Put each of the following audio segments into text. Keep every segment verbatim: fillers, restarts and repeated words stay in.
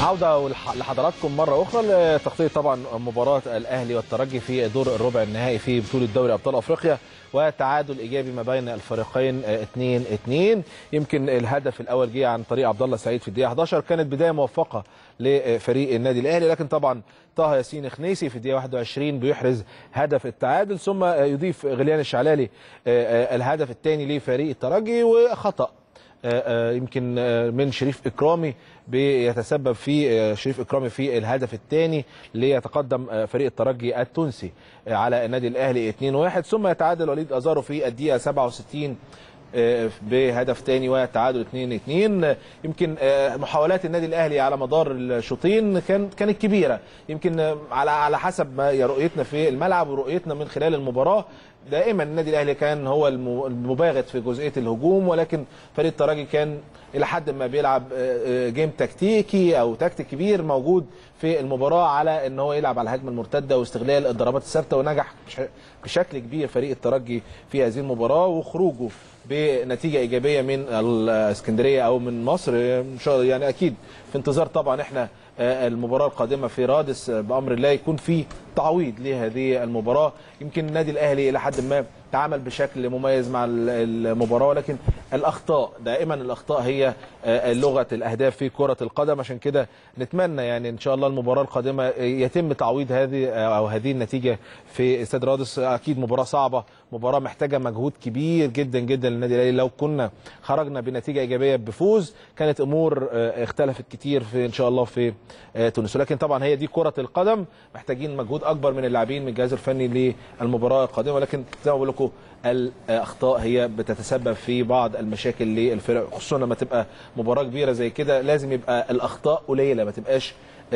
عودة لحضراتكم مرة أخرى لتغطية طبعا مباراة الأهلي والترجي في دور الربع النهائي في بطولة دوري أبطال أفريقيا، وتعادل إيجابي ما بين الفريقين اتنين اتنين. يمكن الهدف الأول جه عن طريق عبد الله سعيد في الدقيقة إحدى عشر، كانت بداية موفقة لفريق النادي الأهلي، لكن طبعا طه ياسين خنيسي في الدقيقة واحد وعشرين بيحرز هدف التعادل، ثم يضيف غليان الشعلالي الهدف الثاني لفريق الترجي، وخطأ يمكن من شريف إكرامي بيتسبب في شريف إكرامي في الهدف الثاني ليتقدم فريق الترجي التونسي على النادي الأهلي اتنين واحد، ثم يتعادل وليد أزارو في الدقيقة سبعة وستين بهدف ثاني وتعادل اتنين اتنين. يمكن محاولات النادي الاهلي على مدار الشوطين كان كانت كبيره، يمكن على على حسب ما رؤيتنا في الملعب ورؤيتنا من خلال المباراه، دائما النادي الاهلي كان هو المباغت في جزئيه الهجوم، ولكن فريق الترجي كان الى حد ما بيلعب جيم تكتيكي او تكتيك كبير موجود في المباراه على ان هو يلعب على الهجمه المرتده واستغلال الضربات الثابته، ونجح بشكل كبير فريق الترجي في هذه المباراه، وخروجه بنتيجه ايجابيه من الاسكندريه او من مصر ان شاء الله. يعني اكيد في انتظار طبعا احنا المباراه القادمه في رادس بامر الله يكون في تعويض لهذه المباراه. يمكن النادي الاهلي الى حد ما تعامل بشكل مميز مع المباراه، ولكن الاخطاء دائما الاخطاء هي لغه الاهداف في كره القدم، عشان كده نتمنى يعني ان شاء الله المباراه القادمه يتم تعويض هذه او هذه النتيجه في استاد رادس. اكيد مباراه صعبه، مباراه محتاجه مجهود كبير جدا جدا للنادي الاهلي، لو كنا خرجنا بنتيجه ايجابيه بفوز كانت امور اختلفت كتير في ان شاء الله في تونس، ولكن طبعا هي دي كره القدم، محتاجين مجهود اكبر من اللاعبين من الجهاز الفني للمباراه القادمه، ولكن زي ما بقول لكم الاخطاء هي بتتسبب في بعض المشاكل للفرق، خصوصا لما تبقى مباراه كبيره زي كده لازم يبقى الاخطاء قليله، ما تبقاش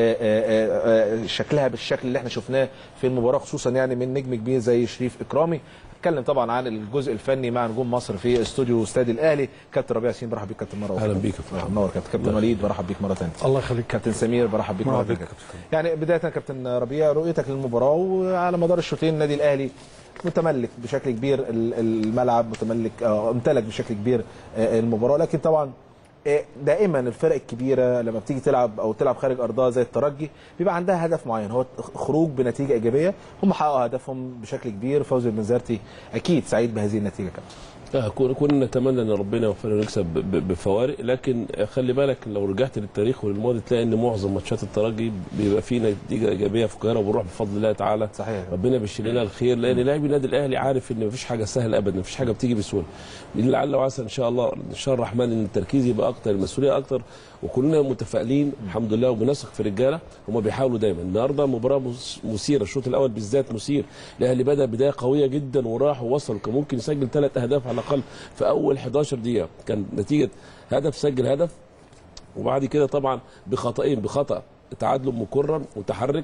شكلها بالشكل اللي احنا شفناه في المباراه، خصوصا يعني من نجم كبير زي شريف اكرامي. اتكلم طبعا عن الجزء الفني مع نجوم مصر في استوديو استاد الاهلي. كابتن ربيع ياسين برحب بيك كابتن مره اخرى. اهلا بيك يا منور كابتن. كابتن وليد برحب بيك مره ثانيه. الله يخليك. كابتن سمير برحب بيك مره ثانيه. يعني بدايه كابتن ربيع، رؤيتك للمباراه وعلى مدار الشوطين النادي الاهلي متملك بشكل كبير الملعب، متملك امتلك بشكل كبير المباراه، لكن طبعا دائما الفرق الكبيره لما بتيجي تلعب او تلعب خارج ارضها زي الترجي بيبقى عندها هدف معين هو خروج بنتيجه ايجابيه، هم حققوا هدفهم بشكل كبير. فوزي البنزرتي اكيد سعيد بهذه النتيجه كمان. كنا نتمنى ان ربنا يوفقنا ونكسب بفوارق، لكن خلي بالك لو رجعت للتاريخ وللماضي تلاقي ان معظم ماتشات الترجي بيبقى فيه نتيجه ايجابيه في القاهره وبنروح بفضل الله تعالى. صحيح. ربنا بيشيل لنا الخير، لان لاعبي النادي الاهلي عارف ان مفيش حاجه سهله ابدا، مفيش حاجه بتيجي بسهوله. لعل وعسى ان شاء الله ان شاء الرحمن ان التركيز يبقى اكتر، المسؤوليه اكتر، وكلنا متفائلين الحمد لله وبنثق في الرجاله، هم بيحاولوا دايما. النهارده مباراه مثيره، الشوط الاول بالذات مثير، الاهلي بدا بدايه قويه جدا وراح ووصل، كان ممكن يسجل ثلاث اهداف على الاقل في اول حداشر دقيقه، كان نتيجه هدف سجل هدف، وبعد كده طبعا بخطئين، بخطا تعادل مكرر متحرك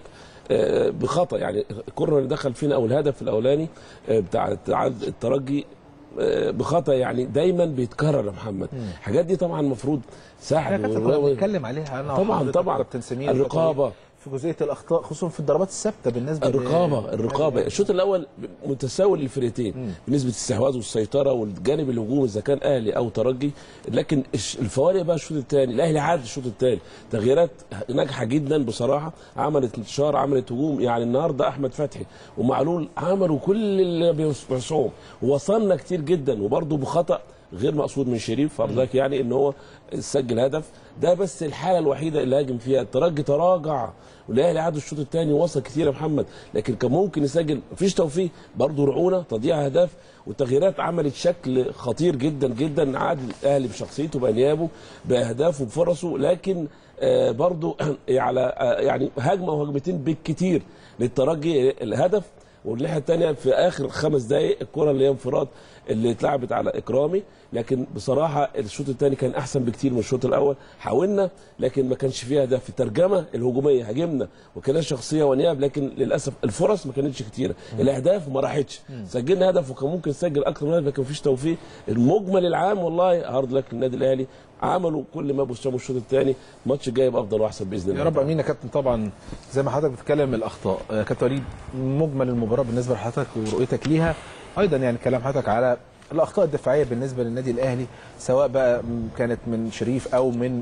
بخطا، يعني الكره اللي دخل فينا او الهدف الاولاني بتاع الترجي بخطا، يعني دايما بيتكرر يا محمد. الحاجات دي طبعا المفروض سهل ونتكلم عليها انا طبعا طبعا الرقابه في جزئيه الاخطاء، خصوصا في الضربات الثابته بالنسبه الرقابه الرقابه الشوط الاول متساوي للفرقتين بنسبه الاستحواذ والسيطره والجانب الهجومي اذا كان اهلي او ترجي، لكن الفوارق بقى الشوط الثاني الاهلي عاد الشوط الثاني تغييرات ناجحه جدا بصراحه، عملت انتشار، عملت هجوم. يعني النهارده احمد فتحي ومعلول عملوا كل اللي بيوسعهم، ووصلنا كتير جدا، وبرده بخطا غير مقصود من شريف فرضاك، يعني ان هو سجل هدف. ده بس الحاله الوحيده اللي هاجم فيها الترجي، تراجع والاهلي عاد الشوط الثاني وصل كتير يا محمد، لكن كان ممكن يسجل، مفيش توفيق، برضه رعونه، تضييع اهداف، والتغييرات عملت شكل خطير جدا جدا. عاد الاهلي بشخصيته بانيابه باهدافه بفرصه، لكن آه برضه على آه يعني هجمه وهجمتين بالكتير للترجي الهدف، والناحيه الثانيه في اخر خمس دقائق الكره اللي هي انفراد اللي اتلعبت على اكرامي. لكن بصراحه الشوط الثاني كان احسن بكتير من الشوط الاول، حاولنا لكن ما كانش فيها ده. في الترجمه الهجوميه هاجمنا وكان شخصيه ونياب، لكن للاسف الفرص ما كانتش كتيره، الاهداف ما راحتش. سجلنا هدف وكان ممكن نسجل اكتر من هدف، لكن مفيش توفيق. المجمل العام والله هارد لك للنادي الاهلي، عملوا كل ما بوسعوا الشوط الثاني، الماتش الجاي يبقى افضل واحسن باذن الله يا رب. امين يا كابتن. طبعا زي ما حضرتك بتتكلم الاخطاء، كابتن وليد مجمل المباراه بالنسبه لحضرتك ورؤيتك ليها، ايضا يعني كلام حضرتك على الاخطاء الدفاعيه بالنسبه للنادي الاهلي، سواء بقى كانت من شريف او من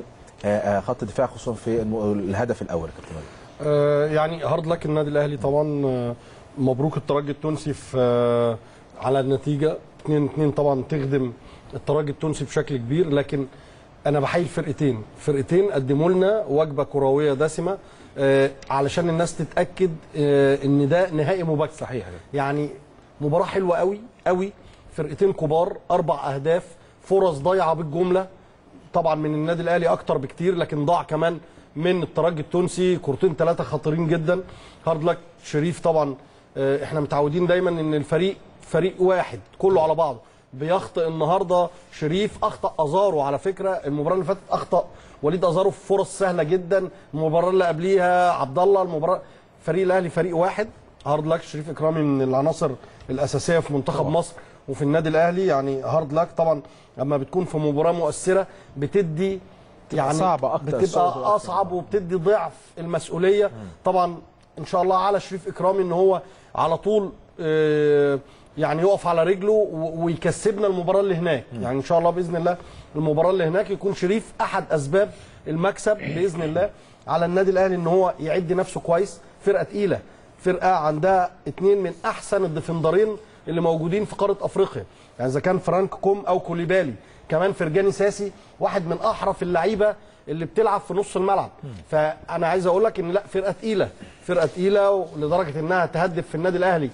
خط الدفاع خصوصا في الهدف الاول يا كابتن وليد؟ آه يعني هارد لك النادي الاهلي طبعا. آه مبروك الترجي التونسي في آه على النتيجه اتنين اتنين طبعا تخدم الترجي التونسي بشكل كبير، لكن انا بحيي الفرقتين، فرقتين قدموا لنا وجبه كرويه دسمه آه علشان الناس تتاكد آه ان ده نهائي مبكر. صحيح يعني مباراه حلوه قوي قوي، فرقتين كبار، اربع اهداف، فرص ضايعه بالجمله طبعا من النادي الاهلي اكتر بكتير، لكن ضاع كمان من الترجي التونسي كورتين ثلاثه خطيرين جدا. هارد لك شريف طبعا. آه احنا متعودين دايما ان الفريق فريق واحد كله على بعضه، بيخطئ النهارده شريف، اخطا ازارو على فكره المباراه اللي فاتت، اخطا وليد ازارو في فرص سهله جدا، المباراه اللي قبليها عبد الله، المباراه فريق الاهلي فريق واحد. هارد لك شريف اكرامي من العناصر الاساسيه في منتخب طبعا. مصر وفي النادي الاهلي. يعني هارد لك طبعا لما بتكون في مباراه مؤثره بتدي يعني صعبه اكتر، بتبقى اصعب وبتدي ضعف المسؤوليه. طبعا ان شاء الله على شريف اكرامي ان هو على طول آه يعني يقف على رجله ويكسبنا المباراه اللي هناك. يعني ان شاء الله باذن الله المباراه اللي هناك يكون شريف احد اسباب المكسب باذن الله. على النادي الاهلي ان هو يعد نفسه كويس، فرقه تقيله، فرقه عندها اثنين من احسن الديفندرين اللي موجودين في قاره افريقيا، يعني اذا كان فرانك كوم او كوليبالي، كمان فرجاني ساسي واحد من احرف اللعيبه اللي بتلعب في نص الملعب. فانا عايز اقول لك ان لا، فرقه تقيله، فرقه تقيله لدرجه انها تهدف في النادي الاهلي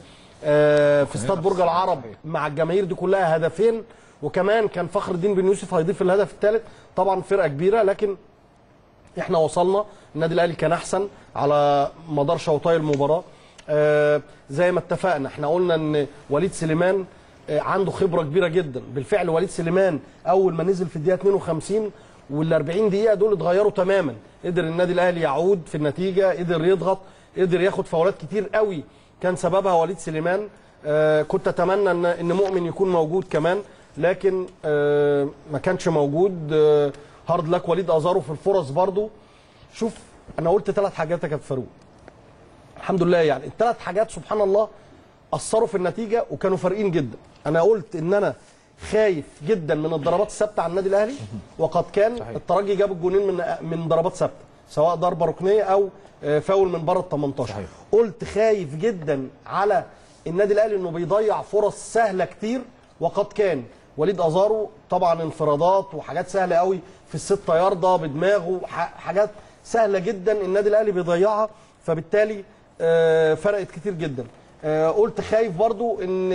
في استاد برج العرب مع الجماهير دي كلها هدفين، وكمان كان فخر الدين بن يوسف هيضيف الهدف الثالث. طبعا فرقه كبيره، لكن احنا وصلنا. النادي الاهلي كان احسن على مدار شوطي المباراه. آه زي ما اتفقنا احنا قلنا ان وليد سليمان آه عنده خبره كبيره جدا. بالفعل وليد سليمان اول ما نزل في الدقيقه اتنين وخمسين وال أربعين دقيقه دول اتغيروا تماما، قدر النادي الاهلي يعود في النتيجه، قدر يضغط، قدر ياخد فاولات كتير قوي كان سببها وليد سليمان. آه كنت اتمنى ان ان مؤمن يكون موجود كمان، لكن آه ما كانش موجود. آه هارد لك وليد ازارو في الفرص برضو. شوف انا قلت ثلاث حاجات يا كابتن فاروق، الحمد لله يعني الثلاث حاجات سبحان الله اثروا في النتيجه وكانوا فارقين جدا. انا قلت ان انا خايف جدا من الضربات الثابته على النادي الاهلي، وقد كان صحيح. الترجي جاب الجونين من من ضربات ثابته، سواء ضربه ركنيه او فاول من بره ال تمنتاشر. صحيح. قلت خايف جدا على النادي الاهلي انه بيضيع فرص سهله كتير، وقد كان وليد ازارو طبعا انفرادات وحاجات سهله قوي في الستة ياردة بدماغه، حاجات سهله جدا النادي الاهلي بيضيعها، فبالتالي فرقت كتير جدا. قلت خايف برضو ان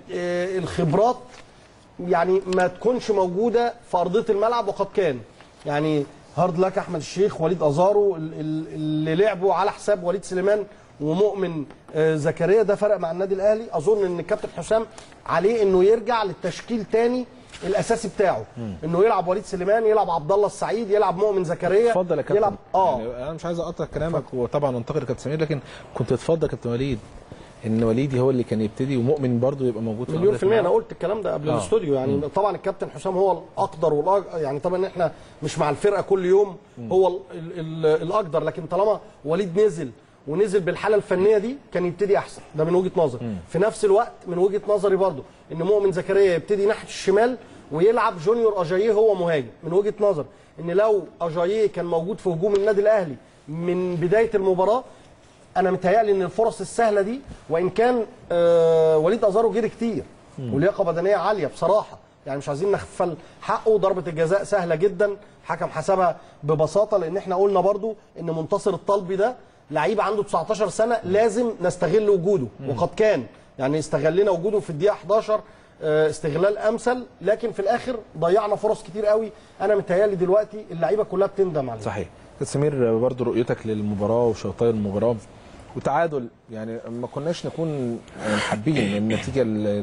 الخبرات يعني ما تكونش موجوده في ارضيه الملعب، وقد كان. يعني هارد لك احمد الشيخ، وليد ازارو اللي لعبوا على حساب وليد سليمان ومؤمن زكريا، ده فرق مع النادي الاهلي. اظن ان الكابتن حسام عليه انه يرجع للتشكيل تاني الاساسي بتاعه، مم. انه يلعب وليد سليمان، يلعب عبد الله السعيد، يلعب مؤمن زكريا. اتفضل يا كابتن. يلعب اه يعني انا مش عايز اقطع كلامك وطبعا انتقد كابتن سمير، لكن كنت اتفضل يا كابتن وليد ان وليدي هو اللي كان يبتدي ومؤمن برضه يبقى موجود في مليون في المية. انا قلت الكلام ده قبل آه. الاستوديو يعني. مم. طبعا الكابتن حسام هو الاقدر والأج... يعني طبعا احنا مش مع الفرقه كل يوم، مم. هو ال... ال... الاقدر، لكن طالما وليد نزل ونزل بالحاله الفنيه دي كان يبتدي احسن، ده من وجهه نظري. مم. في نفس الوقت من وجهه نظري برضه ان مؤمن زكريا يبتدي ناحيه الشمال ويلعب جونيور اجاييه هو مهاجم. من وجهه نظر ان لو اجاييه كان موجود في هجوم النادي الاهلي من بدايه المباراه، انا متهيألي ان الفرص السهله دي، وان كان آه وليد ازارو جري كتير ولياقه بدنيه عاليه بصراحه، يعني مش عايزين نغفل حقه. ضربه الجزاء سهله جدا، حكم حسبها ببساطه، لان احنا قلنا برضو ان منتصر الطلبي ده لعيب عنده تسعتاشر سنه، لازم نستغل وجوده، وقد كان يعني استغلنا وجوده في الدقيقه حداشر استغلال امثل، لكن في الاخر ضيعنا فرص كتير قوي. انا متهيألي دلوقتي اللعيبه كلها بتندم عليه. صحيح. سمير برضو رؤيتك للمباراه وشوطي المباراه وتعادل، يعني ما كناش نكون حابين النتيجه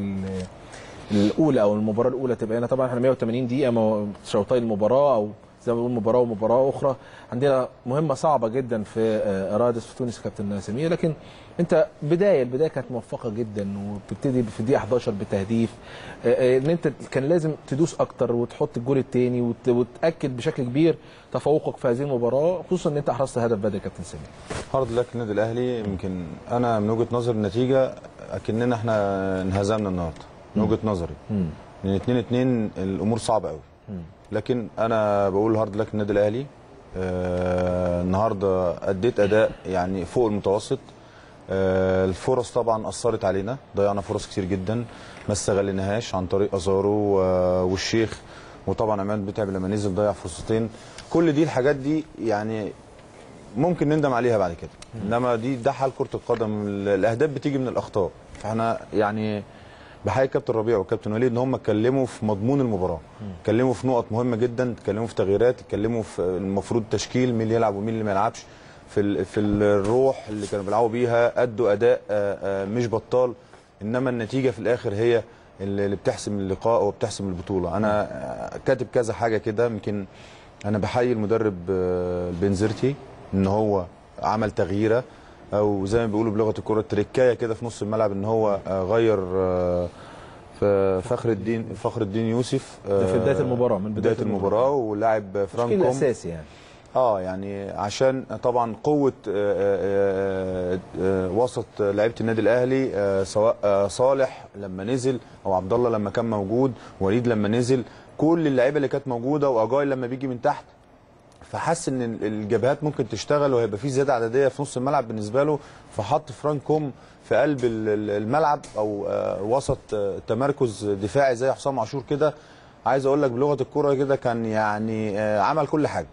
الاولى او المباراه الاولى تبقى هنا. طبعا احنا مية وتمانين دقيقه شوطي المباراه، او زي ما بنقول مباراه ومباراه اخرى، عندنا مهمه صعبه جدا في رادس في تونس كابتن سمير، لكن انت بدايه البدايه كانت موفقه جدا، وبتبتدي في الدقيقه حداشر بتهديف، ان انت كان لازم تدوس اكتر وتحط الجول الثاني وتاكد بشكل كبير تفوقك في هذه المباراه، خصوصا ان انت احرزت هدف بدري كابتن سمير. هارد لك النادي الاهلي. يمكن انا من وجهه نظر النتيجه اكننا احنا انهزمنا النهارده من وجهه نظري، من اتنين اتنين الامور صعبه قوي، لكن انا بقول هارد لك النادي الاهلي آه النهارده اديت اداء يعني فوق المتوسط. آه الفرص طبعا اثرت علينا، ضيعنا فرص كتير جدا ما استغليناهاش عن طريق ازارو والشيخ، وطبعا عماد متعب لما نزل ضيع فرصتين. كل دي الحاجات دي يعني ممكن نندم عليها بعد كده، انما دي ده حال كره القدم، الاهداف بتيجي من الاخطاء. فاحنا يعني بحيي كابتن ربيع وكابتن وليد ان هم اتكلموا في مضمون المباراه، اتكلموا في نقط مهمه جدا، اتكلموا في تغييرات، اتكلموا في المفروض تشكيل مين اللي يلعب ومين اللي ما يلعبش، في في الروح اللي كانوا بيلعبوا بيها، ادوا اداء مش بطال. انما النتيجه في الاخر هي اللي بتحسم اللقاء وبتحسم البطوله. انا كاتب كذا حاجه كده، يمكن انا بحيي المدرب البنزرتي ان هو عمل تغييره، او زي ما بيقولوا بلغه الكره التركايه كده في نص الملعب، ان هو غير في فخر الدين فخر الدين يوسف ده في بدايه المباراه، من بدايه, بداية المباراه، ولاعب فرانكوم الاساسي يعني اه يعني عشان طبعا قوه آآ آآ وسط لعيبه النادي الاهلي، سواء صالح لما نزل او عبد الله لما كان موجود، وليد لما نزل، كل اللعيبه اللي كانت موجوده، واجاي لما بيجي من تحت، فحس ان الجبهات ممكن تشتغل وهيبقى في زياده عدديه في نص الملعب بالنسبه له، فحط فرانكوم في قلب الملعب او وسط تمركز دفاعي زي حسام عاشور كده. عايز اقول لك بلغه الكره كده كان يعني عمل كل حاجه،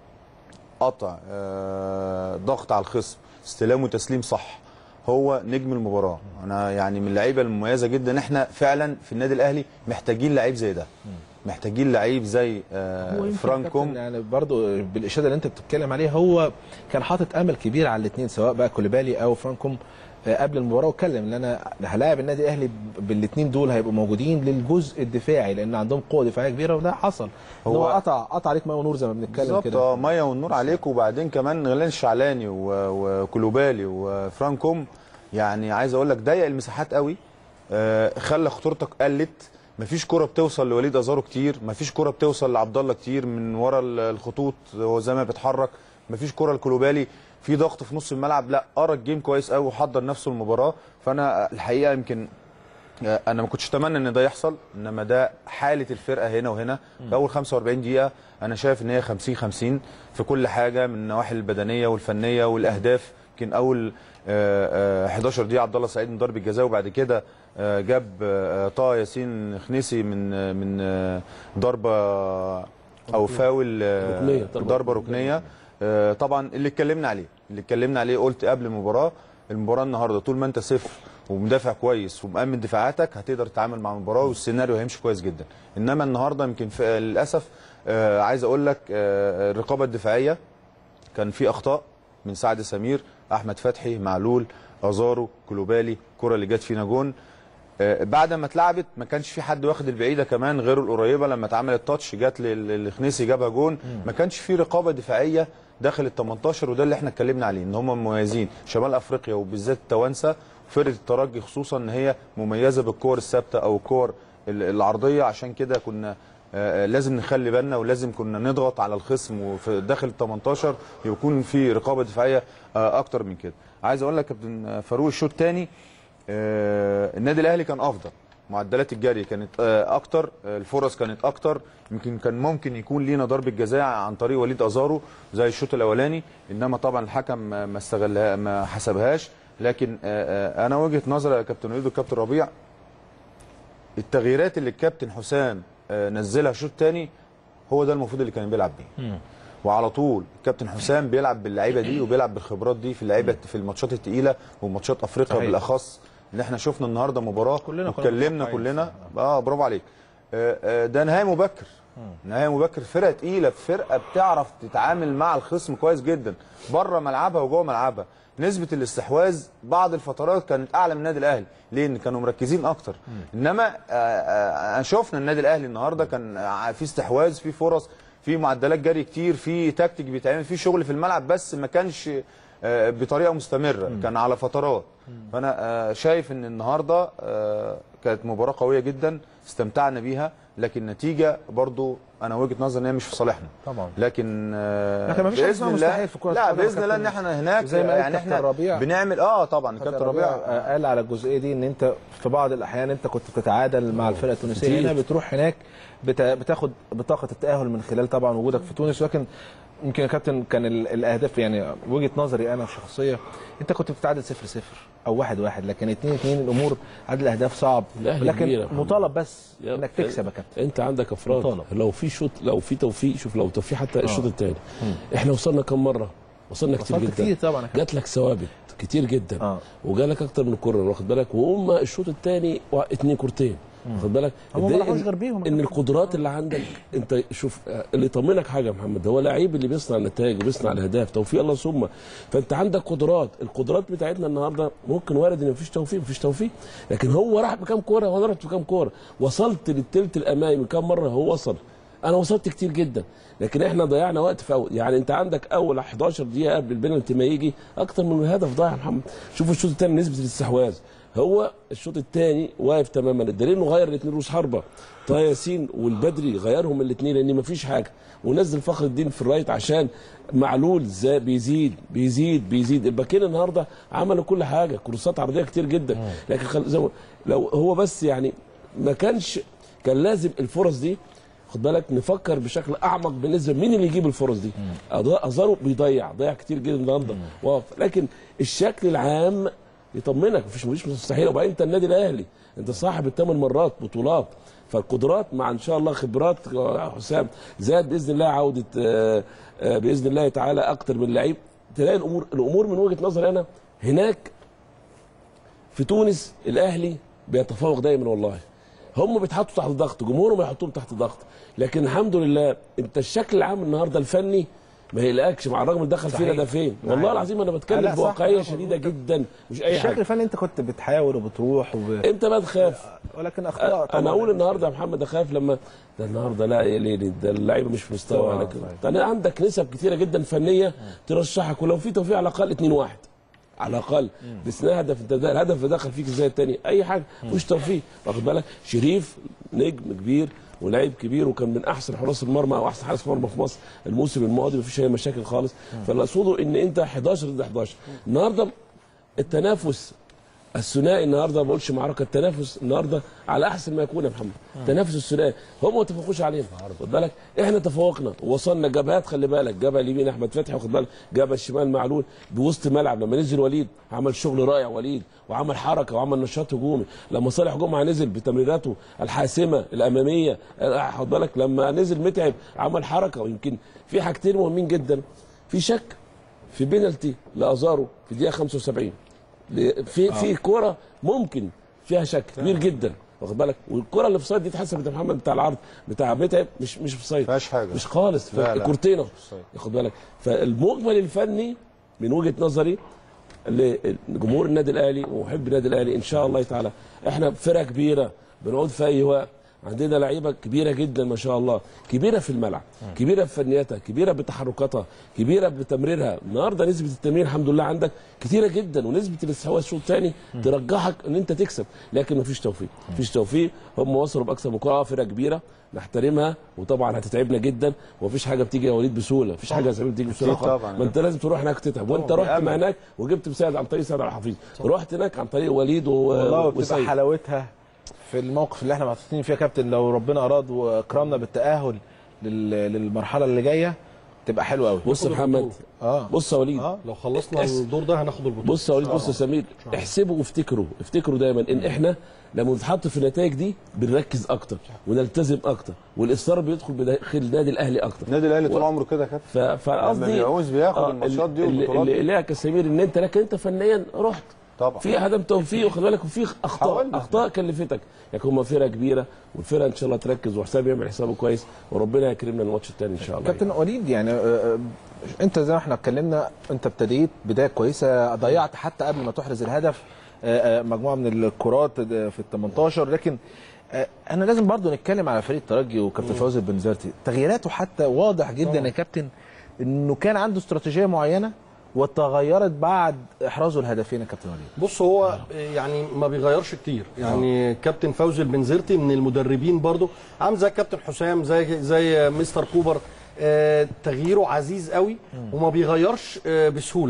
قطع، ضغط على الخصم، استلام وتسليم صح، هو نجم المباراه. انا يعني من اللعيبه المميزه جدا. احنا فعلا في النادي الاهلي محتاجين لعيب زي ده، محتاجين لعيب زي فرانكوم. يعني برضو بالاشاده اللي انت بتتكلم عليه، هو كان حاطط امل كبير على الاثنين، سواء بقى كوليبالي او فرانكوم قبل المباراه، واتكلم ان انا هلاعب النادي الاهلي بالاثنين دول، هيبقوا موجودين للجزء الدفاعي لان عندهم قوه دفاعيه كبيره، وده حصل. هو, هو قطع قطع عليك ميه ونور زي ما بنتكلم كده. بالظبط، ميه ونور عليك. وبعدين كمان غلان الشعلاني وكولوبالي وفرانكوم، يعني عايز اقول لك ضيق المساحات قوي، خلى خطورتك قلت. مفيش كرة بتوصل لوليد ازارو كتير، مفيش كرة بتوصل لعبد الله كتير من ورا الخطوط، هو زي ما بيتحرك. مفيش كرة لكولوبالي، في ضغط في نص الملعب. لا، قرا الجيم كويس قوي وحضر نفسه المباراه. فانا الحقيقه يمكن انا ما كنتش اتمنى ان ده يحصل، انما ده حاله الفرقه هنا وهنا. في اول خمسة وأربعين دقيقه انا شايف ان هي خمسين خمسين في كل حاجه، من النواحي البدنيه والفنيه والاهداف. يمكن اول حداشر دقيقه عبد الله سعيد من ضربه جزاء، وبعد كده جاب طه ياسين خنيسي من من ضربه او فاول، ركنية، ضربه ركنيه. طبعا اللي اتكلمنا عليه اللي اتكلمنا عليه قلت قبل المباراه، المباراه النهارده طول ما انت صفر ومدافع كويس ومأمن دفاعاتك هتقدر تتعامل مع المباراه والسيناريو هيمشي كويس جدا. انما النهارده يمكن للاسف آه عايز اقول لك آه الرقابه الدفاعيه كان في اخطاء من سعد سمير، احمد فتحي، معلول، ازارو، كولوبالي، الكره اللي جت فينا جون. آه بعد ما اتلعبت ما كانش في حد واخد البعيده كمان غير القريبه، لما اتعملت تاتش جت للخنيسي جابها جون. ما كانش في رقابه دفاعيه داخل ال تمنتاشر، وده اللي احنا اتكلمنا عليه، ان هم مميزين. شمال افريقيا وبالذات التوانسه، فرقه الترجي خصوصا، ان هي مميزه بالكور الثابته او الكور العرضيه. عشان كده كنا آه لازم نخلي بالنا، ولازم كنا نضغط على الخصم، وفي داخل ال تمنتاشر يكون في رقابه دفاعيه آه اكتر من كده. عايز اقول لك يا كابتن فاروق، الشوط الثاني آه النادي الاهلي كان افضل، معدلات الجري كانت آه اكتر، آه الفرص كانت اكتر. يمكن كان ممكن يكون لينا ضربه جزاء عن طريق وليد ازارو زي الشوط الاولاني، انما طبعا الحكم ما استغلها ما حسبهاش. لكن آه انا وجهه نظري يا كابتن وليد والكابتن ربيع، التغييرات اللي الكابتن حسام آه نزلها الشوط الثاني هو ده المفروض اللي كان بيلعب بيه. وعلى طول الكابتن حسام بيلعب باللعيبه دي وبيلعب بالخبرات دي في اللعيبه في الماتشات الثقيله وماتشات افريقيا صحيح. بالاخص اللي احنا شفنا النهارده مباراه كلنا واتكلمنا كلنا. اه برافو عليك. آه آه ده نهائي مبكر، نهائي مبكر، فرقه تقيله، فرقه بتعرف تتعامل مع الخصم كويس جدا بره ملعبها وجوه ملعبها. نسبه الاستحواذ بعض الفترات كانت اعلى من النادي الاهلي، ليه؟ ان كانوا مركزين اكتر. انما آه آه شفنا النادي الاهلي النهارده كان في استحواذ، في فرص، في معدلات جري كتير، في تكتيك بيتعمل، في شغل في الملعب، بس ما كانش بطريقه مستمره، كان على فترات. فانا شايف ان النهارده كانت مباراه قويه جدا، استمتعنا بيها، لكن النتيجه برضو انا وجهه نظري ان هي مش في صالحنا طبعا. لكن لكن مفيش باذن الله مستحيل في كره لا باذن الله ان احنا هناك زي ما يعني احنا ربيع بنعمل اه طبعا. كابتن ربيع قال على الجزئيه دي ان انت في بعض الاحيان انت كنت بتتعادل مع الفرقه التونسيه، هنا بتروح هناك بتاخد بطاقه التاهل من خلال طبعا وجودك في تونس. ولكن يمكن يا كابتن كان الاهداف يعني وجهه نظري انا الشخصيه، انت كنت بتتعادل صفر صفر او واحد واحد، لكن اتنين اتنين الامور عدد الاهداف صعب، لكن مطالب بس انك تكسب يا كابتن. انت عندك افراد مطالب. لو في شوط، لو في توفيق، شوف لو توفيق حتى آه. الشوط الثاني احنا وصلنا كم مره؟ وصلنا كتير جدا كتير طبعا، جات لك ثوابت كتير جدا آه. وجالك اكتر من كره، واخد بالك، وهم الشوط الثاني اتنين كورتين، واخد بالك، هم ما راحوش غير بيهم. ان القدرات اللي عندك انت، شوف اللي يطمنك حاجه يا محمد، هو لعيب اللي بيصنع النتائج وبيصنع الاهداف، توفيق الله ثم. فانت عندك قدرات، القدرات بتاعتنا النهارده ممكن وارد ان مفيش توفيق، مفيش توفيق، لكن هو راح بكام كوره وانا رحت بكام كوره، وصلت للثلث الامامي كام مره هو وصل، انا وصلت كتير جدا، لكن احنا ضيعنا وقت في أول. يعني انت عندك اول احداشر دقيقه قبل البنالتي ما يجي اكتر من هدف ضايع يا محمد. شوفوا الشوط الثاني نسبه الاستحواذ، هو الشوط الثاني واقف تماما، الدليل انه غير الاثنين روس حربه، طه ياسين والبدري غيرهم الاثنين لان مفيش حاجه، ونزل فخر الدين في الرايت عشان معلول زي بيزيد بيزيد بيزيد. الباكين النهارده عملوا كل حاجه، كورسات عرضيه كتير جدا، لكن خل... زي لو هو بس يعني ما كانش، كان لازم الفرص دي خد بالك نفكر بشكل اعمق بالنسبه مين اللي يجيب الفرص دي. ازارو بيضيع ضيع كتير جدا النهارده واقف، لكن الشكل العام يطمنك، مفيش مفيش مستحيل. وبعدين انت النادي الاهلي انت صاحب الثمان مرات بطولات، فالقدرات مع ان شاء الله خبرات حسام زاد باذن الله، عوده باذن الله تعالى اكتر من لعيب، تلاقي الامور الامور من وجهه نظري انا هناك في تونس الاهلي بيتفوق دايما والله، هم بيتحطوا تحت ضغط، جمهورهم يحطوهم تحت ضغط، لكن الحمد لله انت الشكل العام النهارده الفني ما يقلقش، مع الرغم اللي دخل فينا ده فين، والله العظيم انا بتكلم بواقعيه شديده جدا، مش اي حاجه. الشكل الفني انت كنت بتحاول وبتروح وب... انت ما تخاف، ولكن اخطاء. انا اقول النهارده يا محمد اخاف لما ده النهارده لا يا ليلي ده اللعيبه مش في مستوى، لكن انا عندك نسب كثيره جدا فنيه ترشحك، ولو في توفيق على الاقل اتنين واحد على الاقل، بس هدف انت الهدف دخل فيك ازاي الثاني، اي حاجه مش توفيق، واخد بالك. شريف نجم كبير ولاعيب كبير، وكان من احسن حراس المرمى او احسن حارس مرمى في مصر الموسم الماضي، مفيش اي مشاكل خالص. فاللي اقصده ان انت حداشر ضد حداشر النهارده، التنافس الثنائي النهارده، ما بقولش معركه، التنافس النهارده على احسن ما يكون يا محمد، التنافس الثنائي هم ما تفوقوش علينا، خد بالك احنا تفوقنا ووصلنا جبهات، خلي بالك جبهه اليمين احمد فتحي، واخد بالك جبهه الشمال معلول، بوسط الملعب لما نزل وليد عمل شغل رائع، وليد وعمل حركه وعمل نشاط هجومي، لما صالح جمعه نزل بتمريراته الحاسمه الاماميه، خد بالك لما نزل متعب عمل حركه. ويمكن في حاجتين مهمين جدا، في شك في بينالتي لازارو في الدقيقه خمسة وسبعين، في آه. في كوره ممكن فيها شك كبير جدا، واخد بالك، والكره اللي في صيد دي اتحسبت يا محمد بتاع العرض بتاع متعب، مش مش في صيد، فيهاش حاجه مش خالص، كورتين اهو، واخد بالك. فالمجمل الفني من وجهه نظري لجمهور النادي الاهلي ومحب النادي الاهلي ان شاء الله تعالى، احنا فرقه كبيره بنقعد في اي وقت، عندنا لعيبه كبيره جدا ما شاء الله، كبيره في الملعب، كبيره في فنياتها، كبيره بتحركاتها، كبيره بتمريرها. النهارده نسبه التمرير الحمد لله عندك كتيره جدا، ونسبه الاستحواذ الشوط الثاني ترجحك ان انت تكسب، لكن مفيش توفيق، مفيش توفيق. هم وصلوا باكثر من كره، فرقه كبيره نحترمها، وطبعا هتتعبنا جدا، ومفيش حاجه بتيجي يا وليد بسهوله، مفيش حاجه يا سمير بتيجي بسهوله خالص، ما انت لازم تروح هناك تتعب، وانت رحت مع هناك وجبت مساعد عن طريق سيد عبد الحفيظ، رحت هناك عن طريق وليد وسيد. حلاوتها في الموقف اللي احنا محطوطين فيه يا كابتن، لو ربنا اراد واكرمنا بالتاهل للمرحله اللي جايه تبقى حلوه قوي. بص يا محمد، اه بص يا وليد، اه لو خلصنا الدور ده هناخد البطوله. بص يا وليد، بص يا سمير، احسبوا وافتكروا، افتكروا دايما ان احنا لما بنتحط في النتائج دي بنركز اكتر ونلتزم اكتر، والاصرار بيدخل بداخل النادي الاهلي اكتر. النادي الاهلي طول و... عمره كده يا كابتن، فقصدي لما بيعوز بياخد آه الماتشات دي والبطولات اللي ليها يا سمير ان انت، لكن انت فنيا رحت طبعا في عدم توفيق، وخد بالك وفي اخطاء اخطاء كلفتك، لكن هم فرقه كبيره، والفرقه ان شاء الله تركز، وحساب يعمل حسابه كويس، وربنا يكرمنا الماتش الثاني ان شاء الله. كابتن وليد، يعني انت زي ما احنا اتكلمنا، انت ابتديت بدايه كويسه، ضيعت حتى قبل ما تحرز الهدف مجموعه من الكرات في ال تمنتاشر، لكن انا لازم برضو نتكلم على فريق الترجي وكابتن فوزي البنزرتي، تغييراته حتى واضح جدا يا كابتن انه كان عنده استراتيجيه معينه وتغيرت بعد احرازه الهدفين يا كابتن وليد. بص هو يعني ما بيغيرش كتير، يعني أوه. كابتن فوزي البنزرتي من المدربين برضو، عامل زي كابتن حسام، زي زي مستر كوبر، آه تغييره عزيز قوي وما بيغيرش آه بسهوله.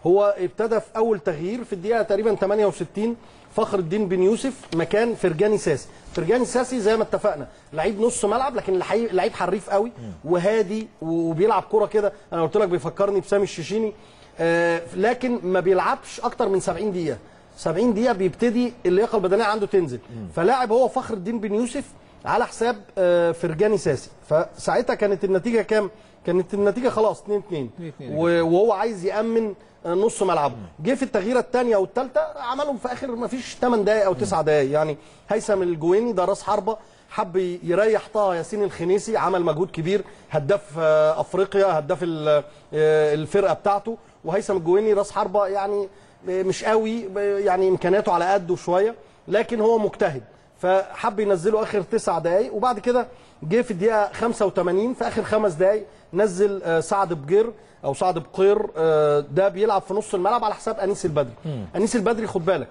هو ابتدى في اول تغيير في الدقيقه تقريبا ثمانية وستين فخر الدين بن يوسف مكان فرجاني ساسي. فرجاني ساسي زي ما اتفقنا لعيب نص ملعب، لكن لعيب حريف قوي وهادي وبيلعب كرة كده، انا قلت لك بيفكرني بسامي الشيشيني، آه لكن ما بيلعبش اكتر من سبعين دقيقه. سبعين دقيقه بيبتدي اللياقه البدنيه عنده تنزل، فلاعب هو فخر الدين بن يوسف على حساب آه فرجاني ساسي. فساعتها كانت النتيجه كام؟ كانت النتيجه خلاص اتنين اتنين، وهو عايز يامن نص ملعبه. جه في التغييره الثانيه والثالثه عملهم في اخر ما فيش ثمان دقائق او تسع دقائق. يعني هيثم الجويني ده راس حربه حب يريح طه ياسين الخنيسي، عمل مجهود كبير، هداف افريقيا، هداف الفرقه بتاعته. وهيثم الجويني راس حربه يعني مش قوي، يعني امكانياته على قده شويه، لكن هو مجتهد، فحب ينزله اخر تسع دقائق. وبعد كده جه في الدقيقه خمسة وثمانين في اخر خمس دقائق نزل سعد بجير او سعد بقير، ده بيلعب في نص الملعب على حساب انيس البدري. مم. انيس البدري خد بالك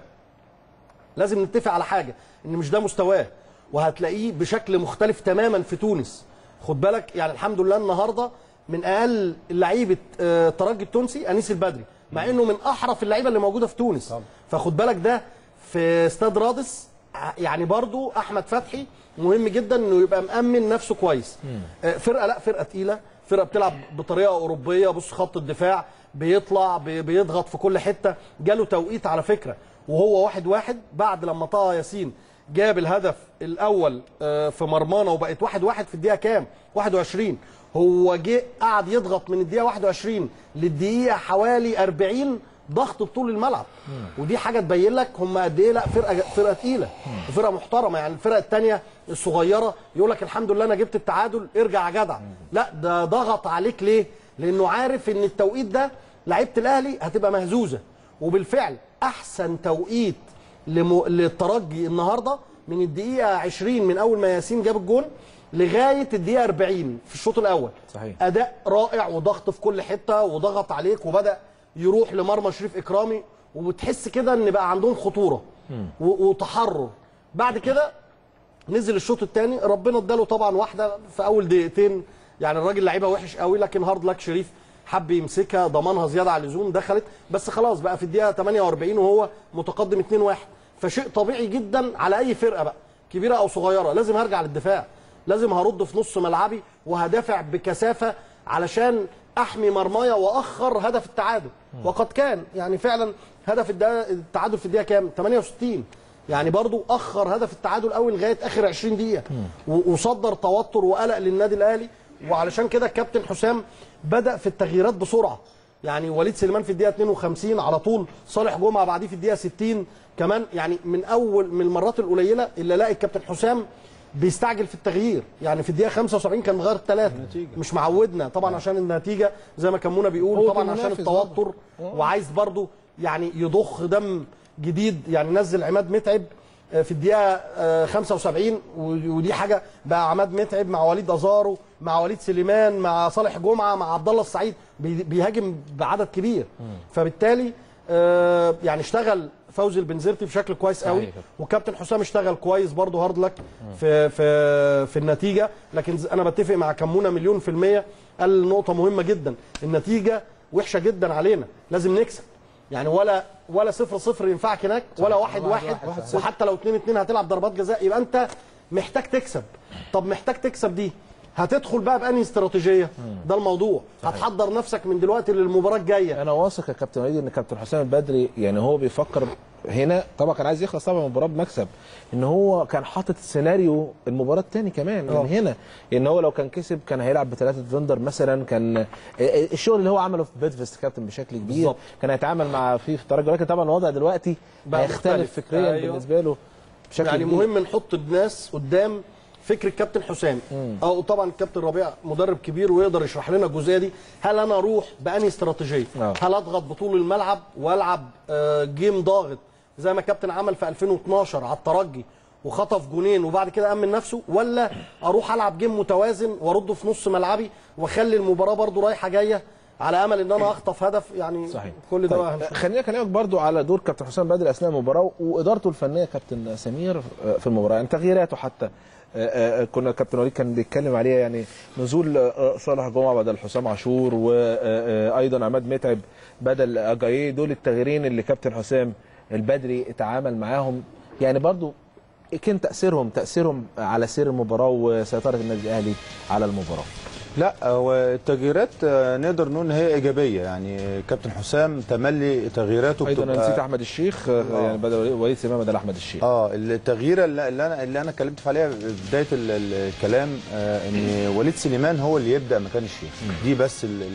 لازم نتفق على حاجه، ان مش ده مستواه، وهتلاقيه بشكل مختلف تماما في تونس. خد بالك يعني الحمد لله النهارده من اقل لعيبه الترجي التونسي انيس البدري، مع انه من احرف اللعيبه اللي موجوده في تونس. طبعا. فخد بالك ده في استاد رادس، يعني برضو احمد فتحي مهم جدا انه يبقى مأمن نفسه كويس. مم. فرقه لا فرقه تقيله، فرقه بتلعب بطريقه اوروبيه. بص خط الدفاع بيطلع بيضغط في كل حته. جاله توقيت على فكره وهو واحد واحد بعد لما طه ياسين جاب الهدف الاول في مرمانا وبقت واحد واحد في الدقيقه كام؟ واحد وعشرين. هو جه قعد يضغط من الدقيقه واحد وعشرين للدقيقه حوالي أربعين ضغط بطول الملعب. مم. ودي حاجه تبين لك هم قد ايه لا فرقه فرقه ثقيله وفرقه محترمه. يعني الفرقه الثانيه الصغيره يقول لك الحمد لله انا جبت التعادل ارجع يا جدع. لا ده ضغط عليك ليه؟ لانه عارف ان التوقيت ده لعيبه الاهلي هتبقى مهزوزه. وبالفعل احسن توقيت لم... للترجي النهارده من الدقيقه عشرين من اول ما ياسين جاب الجون لغايه الدقيقه أربعين في الشوط الاول. صحيح. اداء رائع وضغط في كل حته وضغط عليك وبدا يروح لمرمى شريف اكرامي، وبتحس كده ان بقى عندهم خطوره وتحرر. بعد كده نزل الشوط الثاني، ربنا اداله طبعا واحده في اول دقيقتين، يعني الراجل لعيبه وحش قوي، لكن هارد لك شريف حب يمسكها ضمنها زياده على اللزوم، دخلت. بس خلاص بقى في الدقيقه ثمانية وأربعين وهو متقدم اتنين واحد. فشيء طبيعي جدا على اي فرقه بقى كبيره او صغيره، لازم هرجع للدفاع، لازم هرد في نص ملعبي وهدافع بكثافه علشان احمي مرمايا واخر هدف التعادل. وقد كان يعني فعلا هدف التعادل في الدقيقه كام؟ ثمانية وستين. يعني برضو اخر هدف التعادل قوي لغايه اخر عشرين دقيقه وصدر توتر وقلق للنادي الاهلي. وعلشان كده الكابتن حسام بدا في التغييرات بسرعه. يعني وليد سليمان في الدقيقه اتنين وخمسين على طول، صالح جمعه بعديه في الدقيقه ستين كمان. يعني من اول من المرات القليله اللي الاقي الكابتن حسام بيستعجل في التغيير. يعني في الدقيقه خمسة وسبعين كان مغير ثلاثه، مش معودنا طبعا عشان النتيجه زي ما كمونه بيقول، طبعا عشان التوتر وعايز برضو يعني يضخ دم جديد. يعني نزل عماد متعب في الدقيقه خمسة وسبعين، ودي حاجه بقى عماد متعب مع وليد ازارو مع وليد سليمان مع صالح جمعه مع عبد الله السعيد بيهاجم بعدد كبير. فبالتالي يعني اشتغل فوزي البنزرتي بشكل كويس قوي، والكابتن حسام اشتغل كويس برضه هارد لك في في في النتيجه. لكن انا بتفق مع كمونه مليون في الميه، قال نقطه مهمه جدا، النتيجه وحشه جدا علينا، لازم نكسب. يعني ولا ولا صفر صفر ينفعك هناك، ولا واحد واحد, واحد وحتى لو اتنين اتنين هتلعب ضربات جزاء، يبقى انت محتاج تكسب. طب محتاج تكسب دي هتدخل بقى بأنهي استراتيجيه؟ ده الموضوع. صحيح. هتحضر نفسك من دلوقتي للمباراه الجايه. انا واثق يا كابتن وليد ان كابتن حسام البدري يعني هو بيفكر هنا، طبعا كان عايز يخلص طبعا المباراه بمكسب، ان هو كان حاطط سيناريو المباراه الثاني كمان من هنا، ان هو لو كان كسب كان هيلعب بثلاثه فيندر مثلا. كان الشغل اللي هو عمله في بيدفست كابتن بشكل كبير بالزبط. كان هيتعامل مع في في الترجي، ولكن طبعا الوضع دلوقتي هيختلف فكريا. أيوه. بالنسبه له بشكل يعني كبير. مهم نحط الناس قدام فكر الكابتن حسام. او طبعا الكابتن ربيع مدرب كبير ويقدر يشرح لنا الجزئيه دي. هل انا اروح بانهي استراتيجيه؟ أوه. هل اضغط بطول الملعب والعب آه جيم ضاغط زي ما الكابتن عمل في ألفين واثناشر على الترجي وخطف جونين وبعد كده امن نفسه، ولا اروح العب جيم متوازن وارده في نص ملعبي واخلي المباراه برده رايحه جايه على امل ان انا اخطف هدف؟ يعني صحيح. كل ده طيب. خلينا اكلمك برضو على دور كابتن حسام بدري اثناء المباراه وادارته الفنيه كابتن سمير في المباراه، يعني تغييراته حتى كنا كابتن وليد كان بيتكلم عليها، يعني نزول صالح جمعه بدل حسام عاشور، وايضا عماد متعب بدل اجاييه، دول التغييرين اللي كابتن حسام البدري اتعامل معاهم. يعني برضو كان تاثيرهم تاثيرهم على سير المباراه وسيطره النادي الاهلي على المباراه. لا هو التغييرات نقدر نقول ان هي ايجابيه، يعني كابتن حسام تملي تغييراته ايضا انا نسيت احمد الشيخ، آه. يعني بدل وليد سليمان بدل احمد الشيخ. اه التغييره اللي انا اللي انا اتكلمت عليها في بدايه الكلام، آه ان وليد سليمان هو اللي يبدا مكان الشيخ، دي بس